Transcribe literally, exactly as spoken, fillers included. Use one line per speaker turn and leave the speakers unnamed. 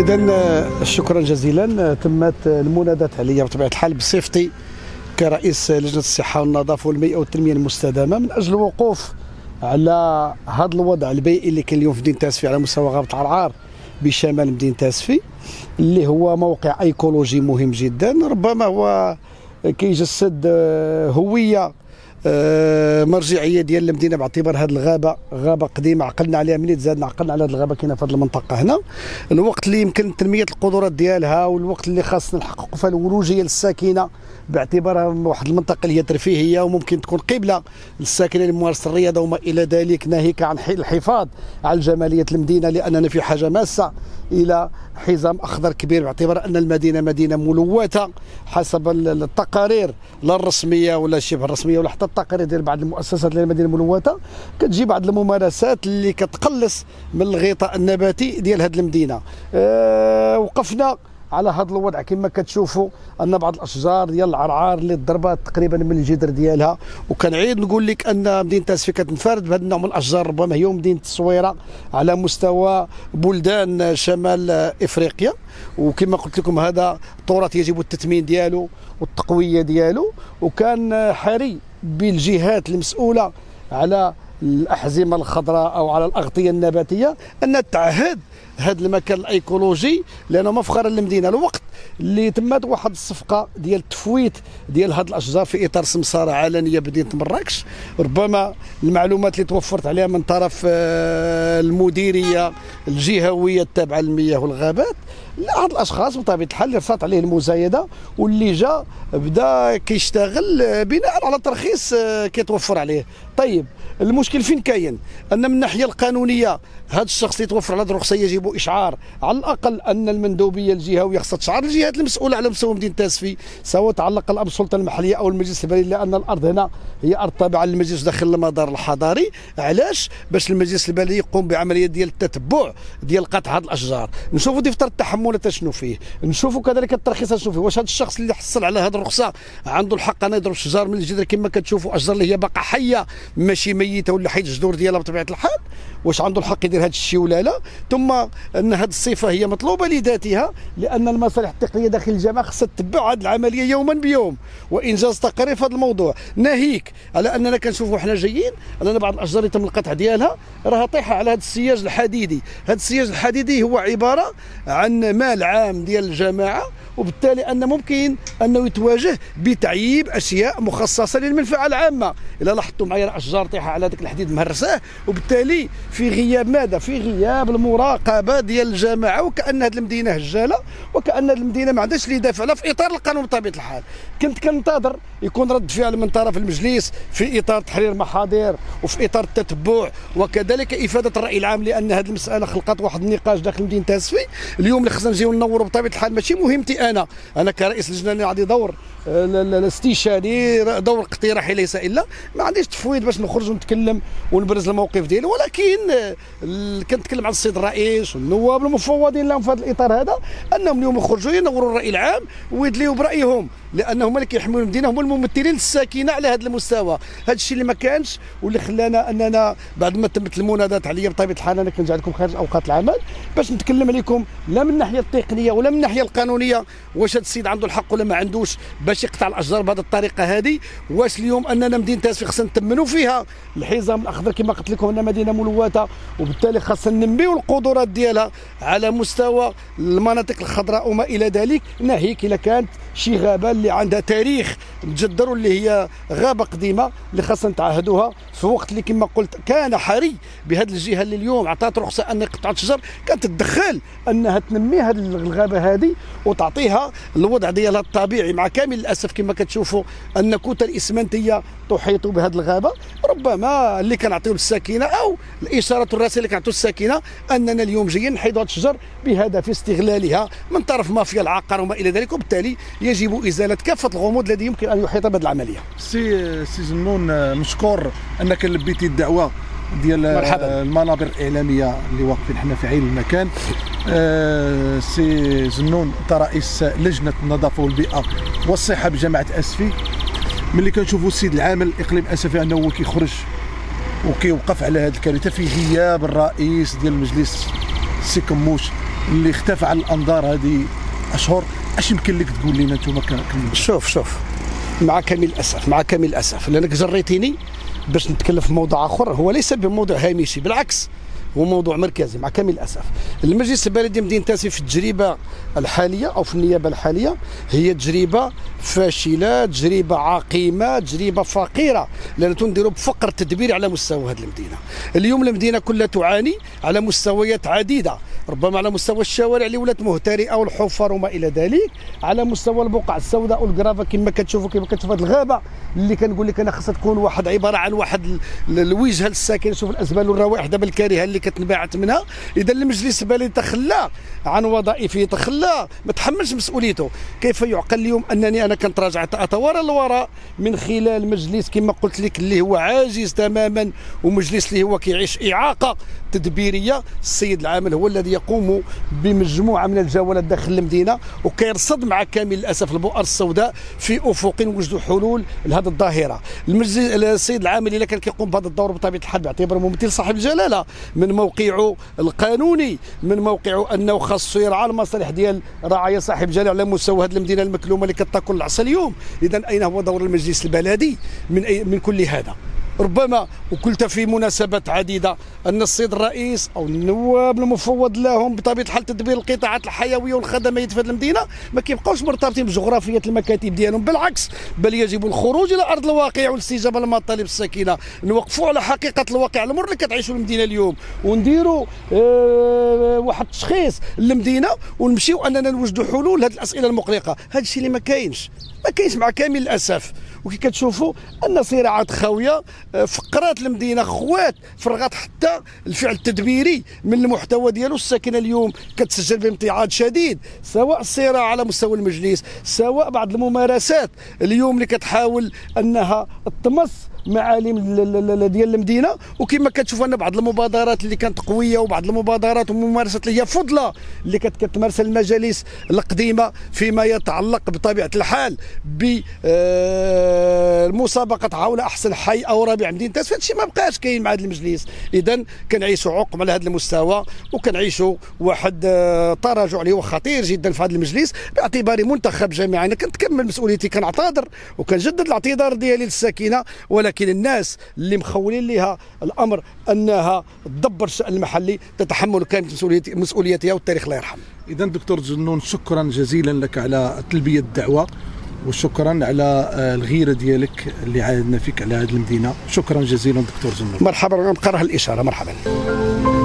إذا شكرا جزيلا. تمت المناداة عليا بطبيعة الحال بصفتي كرئيس لجنة الصحة والنظافة والبيئة والتنمية المستدامة من أجل الوقوف على هذا الوضع البيئي اللي كاين اليوم في مدينة تاسفي على مستوى غابة عرعار بشمال مدينة تاسفي، اللي هو موقع ايكولوجي مهم جدا. ربما هو كيجسد هوية مرجعيه ديال المدينه باعتبار هذه الغابه غابه قديمه عقلنا عليها ملي تزادنا عقلنا على هذه الغابه كاينه في هذه المنطقه هنا. الوقت اللي يمكن تنميه القدرات ديالها والوقت اللي خاصنا نحققوا فيها الولوجيه للساكنه باعتبارها واحد المنطقه اللي هي ترفيهيه وممكن تكون قبله للساكنه لممارسه الرياضه وما الى ذلك، ناهيك عن الحفاظ على جماليه المدينه، لاننا في حاجه ماسه الى حزام اخضر كبير باعتبار ان المدينه مدينه ملوثه حسب التقارير لا الرسميه ولا شبه الرسميه ولا حتى التقارير ديال بعض المؤسسات اللي المدينه ملوثه كتجي بعض الممارسات اللي كتقلص من الغطاء النباتي ديال هذه المدينه. أه وقفنا على هذا الوضع كما كتشوفوا ان بعض الاشجار ديال العرعار اللي ضربات تقريبا من الجدر ديالها، وكنعيد نقول لك ان مدينه تاسفي كتنفرد بهذا النوع من الاشجار، ربما هي مدينه التصويره على مستوى بلدان شمال افريقيا. وكما قلت لكم هذا تراث يجب التثمين ديالو والتقويه ديالو، وكان حري بالجهات المسؤوله على الأحزمة الخضراء أو على الأغطية النباتية أن تعهد هذا المكان الايكولوجي، لانه مفخرا للمدينه. الوقت اللي تمت واحد الصفقه ديال التفويت ديال هذه الاشجار في اطار سمساره علنيه بمدينه مراكش، ربما المعلومات اللي توفرت عليها من طرف المديريه الجهويه التابعه للمياه والغابات لأحد الاشخاص بطبيعه الحال اللي رصات عليه المزايده واللي جا بدا كيشتغل بناء على ترخيص كيتوفر عليه. طيب المشكل فين كاين؟ ان من الناحيه القانونيه هذا الشخص اللي توفر على هذه الرخصه يجب اشعار على الاقل ان المندوبيه الجهويه خصها تشعر الجهات المسؤوله على مستوى مدينه تاسفي، سواء تعلق الامر بالسلطه المحليه او المجلس البلدي، لان الارض هنا هي ارض تابعه للمجلس داخل المدار الحضاري. علاش؟ باش المجلس البلدي يقوم بعمليه ديال التتبع ديال قطع هذه الاشجار، نشوفوا دفتر التحملات شنو فيه، نشوفوا كذلك الترخيص شنو فيه، واش هذا الشخص اللي حصل على هذه الرخصه عنده الحق انه يضرب الشجار من الجدر كما كتشوفوا، اشجار اللي هي باقا حيه ماشي ميته ولا حيت الجذور ديالها بطبيعه الحال، واش عنده الحق يدير هذا الشيء ولا لا؟ ثم ان هذه الصفه هي مطلوبه لذاتها، لان المصالح التقنيه داخل الجامعه خصها تتبع هذه العمليه يوما بيوم وانجاز تقارير في هذا الموضوع، ناهيك على اننا كنشوفوا حنا جايين اننا بعض الاشجار اللي تم القطع ديالها راها طايحه على هذا السياج الحديدي. هذا السياج الحديدي هو عباره عن مال عام ديال الجماعه، وبالتالي ان ممكن انه يتواجه بتعييب اشياء مخصصه للمنفعه العامه. الا لاحظتوا معايا الاشجار طايحه على ذاك الحديد مهرساه، وبالتالي في غياب ماذا؟ في غياب المراقبه ديال الجماعه، وكان هذه المدينه هجاله وكان هذه المدينه ما عندهاش اللي يدافع لها في اطار القانون بطبيعه الحال. كنت كننتظر يكون رد فعل من طرف المجلس في اطار تحرير محاضر وفي اطار التتبع وكذلك افاده الراي العام، لان هذه المساله خلقت واحد النقاش داخل مدينه تاسفي. اليوم اللي خصنا نجيو ننوروا بطبيعه الحال ماشي مهمتي انا انا كرئيس لجنه اللي عندي دور الاستشاري، دور اقتراحي ليس الا، ما عنديش تفويض باش نخرج ونتكلم ونبرز الموقف ديالي، ولكن كنتكلم عن السيد الرئيس والنواب المفوضين لهم في هذا الاطار هذا انهم اليوم يخرجوا ينوروا الراي العام ويدليوا برايهم، لانهم اللي كيحملوا المدينه، هم الممثلين للساكنه على هذا المستوى. هذا الشيء اللي ما كانش واللي خلانا اننا بعد ما تمت المنادات عليا بطبيعه الحال انا كنرجع لكم خارج اوقات العمل باش نتكلم عليكم لا من الناحيه التقنيه ولا من الناحيه القانونيه واش هذا السيد عنده الحق ولا ما عندوش باش يقطع الاشجار بهذه الطريقه هذه. واش اليوم اننا مدينه تاسفي خصنا نتمنوا فيها الحزام الاخضر كما قلت لكم انها مدينه ملوثه، وبالتالي خاصنا ننميو القدرات ديالها على مستوى المناطق الخضراء وما الى ذلك، ناهيك الا كانت شي غابه اللي عندها تاريخ نتجدروا اللي هي غابه قديمه اللي خاصنا نتعهدوها في وقت اللي كما قلت كان حري بهذه الجهه اللي اليوم عطات رخصه ان قطعه الشجر كانت تدخل انها تنمي هذه الغابه هذه وتعطيها الوضع ديالها الطبيعي، مع كامل الاسف كما كتشوفوا ان كتل اسمنتيه تحيط بهذه الغابه. ربما اللي كنعطيو للساكنه او الاشارات والرسائل اللي كنعطيو للساكنه اننا اليوم جايين نحيدوا هذه الشجر بهدف استغلالها من طرف مافيا العقار وما الى ذلك، وبالتالي يجب ازاله كافه الغموض الذي يمكن ان يحيط بهذه العمليه.
سي سي زنون، مشكور انك لبيتي الدعوه ديال مرحبا. المنابر الاعلاميه اللي واقفين حنا في عين المكان. آه سي زنون، انت رئيس لجنه النظافه والبيئه والصحه بجامعه اسفي، ملي كنشوفوا السيد العامل الاقليم اسفي انه هو كيخرج وكيوقف على هذه الكارثه في غياب الرئيس ديال المجلس السي كموش اللي اختفى عن الانظار هذه اشهر، اش يمكن لك تقول لنا انتم؟
شوف شوف مع كامل الاسف مع كامل الاسف لانك جريتيني باش نتكلم في موضوع اخر هو ليس بموضوع هامشي، بالعكس هو موضوع مركزي. مع كامل الاسف المجلس البلدي مدينة تاسي في التجربه الحاليه او في النيابه الحاليه هي تجربه فاشله، تجربه عقيمه، تجربه فقيره، لان تندر بفقر تدبيري على مستوى هذه المدينه. اليوم المدينه كلها تعاني على مستويات عديده، ربما على مستوى الشوارع اللي ولات مهترئه والحفر وما الى ذلك، على مستوى البقع السوداء والقرافه كما كتشوفوا كما كتشوف هذه الغابه اللي كنقول لك انا خاصها تكون واحد عباره عن واحد الوجهه للساكن. شوف الازبال والروائح دابا الكارهه اللي كتنبعث منها. اذا المجلس البلدي تخلى عن وظائفه، تخلى ما تحملش مسؤوليته. كيف يعقل اليوم انني انا كنتراجع اتوارى للوراء من خلال مجلس كما قلت لك اللي هو عاجز تماما، ومجلس اللي هو كيعيش اعاقه تدبيريه. السيد العامل هو الذي يقوم بمجموعه من الجولات داخل المدينه وكيرصد مع كامل الاسف البؤر السوداء في افق وجدوا حلول لهذه الظاهره. المجلس السيد العامل الا كان كيقوم بهذا الدور بطبيعه الحال باعتباره ممثل صاحب الجلاله من موقعه القانوني، من موقعه انه خاصو يرعى المصالح ديال رعايا صاحب الجلاله على مستوى هذه المدينه المكلومه اللي كتاكل العصا اليوم. اذا اين هو دور المجلس البلدي من أي من كل هذا؟ ربما وقلت في مناسبات عديده ان السيد الرئيس او النواب المفوض لهم بطبيعه الحال تدبير القطاعات الحيويه والخدميه في هذه المدينه ما كيبقاوش مرتبطين بجغرافيه المكاتب ديالهم، بالعكس بل يجب الخروج الى ارض الواقع والاستجابه لمطالب الساكنه، نوقفوا على حقيقه الواقع المر اللي كتعيشوا المدينه اليوم ونديروا اه واحد التشخيص للمدينه ونمشيو اننا نوجدوا حلول لهذه الاسئله المقلقه. هذا الشيء اللي ما كاينش ما كاينش مع كامل الاسف. وكي كتشوفوا ان صراعات خاويه، فقرات المدينه خوات فرغات حتى الفعل التدبيري من المحتوى ديالو. الساكنه اليوم كتسجل بامتعاض شديد، سواء الصراع على مستوى المجلس، سواء بعض الممارسات اليوم اللي كتحاول انها تطمس معالم ديال المدينه. وكما كتشوف ان بعض المبادرات اللي كانت قويه وبعض المبادرات والممارسات اللي هي فضله اللي كتمارس المجالس القديمه فيما يتعلق بطبيعه الحال بالمسابقه حول احسن حي او رابع مدينه تاس، هذا الشيء ما بقاش كاين مع هذا المجلس. اذا كنعيشوا عقم على هذا المستوى وكنعيشوا واحد تراجع اللي هو خطير جدا في هذا المجلس باعتباري منتخب جماعي. انا كنتكمل مسؤوليتي، كنعتذر وكنجدد الاعتذار ديالي للساكنه، ولكن لكن الناس اللي مخولين لها الامر انها تدبر الشان المحلي تتحمل كامل مسؤوليتها والتاريخ الله يرحم.
اذا دكتور زنون شكرا جزيلا لك على تلبيه الدعوه وشكرا على الغيره ديالك اللي عاهدنا فيك على هذه المدينه. شكرا جزيلا دكتور زنون.
مرحبا، نقرأ الاشاره. مرحبا.